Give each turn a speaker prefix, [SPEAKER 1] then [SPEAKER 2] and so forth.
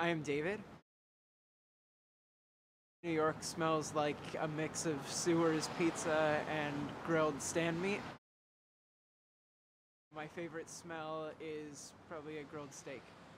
[SPEAKER 1] I am David. New York smells like a mix of sewers, pizza, and grilled stand meat. My favorite smell is probably a grilled steak.